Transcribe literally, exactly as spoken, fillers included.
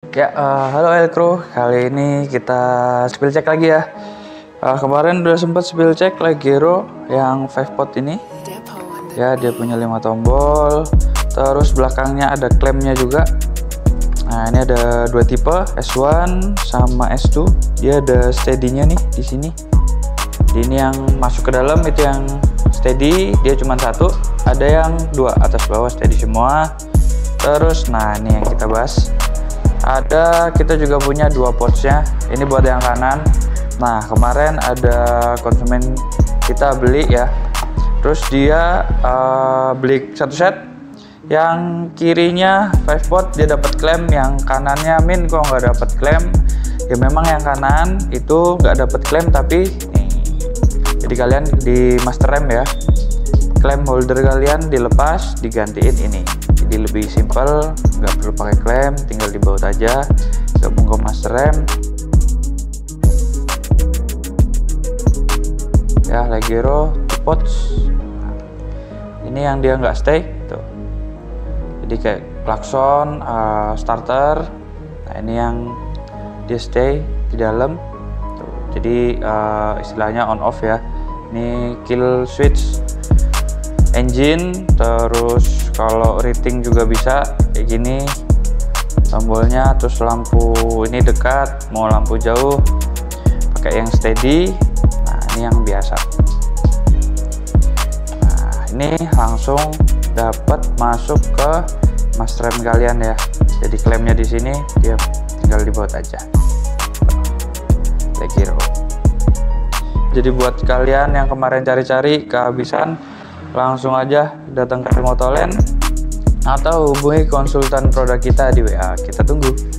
Ya, uh, halo Elcrew. Kali ini kita spill check lagi ya. Uh, kemarin udah sempet spill check Legero yang five pot ini. Ya, dia punya lima tombol. Terus belakangnya ada klemnya juga. Nah, ini ada dua tipe, S one sama S two. Dia ada steady-nya nih di sini. Ini yang masuk ke dalam itu yang steady, dia cuma satu. Ada yang dua, atas bawah steady semua. Terus, nah ini yang kita bahas. Ada, kita juga punya dua pouch-nya. Ini buat yang kanan. Nah, kemarin ada konsumen kita beli ya. Terus dia uh, beli satu set. Yang kirinya five pot dia dapat klem, yang kanannya min kok nggak dapat klem. Ya memang yang kanan itu nggak dapat klem, tapi nih, jadi kalian di master rem ya, klem holder kalian dilepas, digantiin ini. Jadi lebih simpel, nggak perlu pakai klem, tinggal dibaut aja, gabung ke master rem. Ya, Legero pouch. Ini yang dia nggak stay, tuh. Jadi kayak klakson, uh, starter. Nah, ini yang dia stay di dalam. Tuh. Jadi uh, istilahnya on off ya. Ini kill switch engine, terus kalau rating juga bisa kayak gini tombolnya. Terus lampu ini dekat, mau lampu jauh pakai yang steady. Nah, ini yang biasa. Nah, ini langsung dapat masuk ke master rem kalian ya. Jadi klemnya di sini, dia tinggal dibaut aja. Legero. Jadi buat kalian yang kemarin cari-cari kehabisan, langsung aja datang ke Motoland atau hubungi konsultan produk kita di W A. Kita tunggu.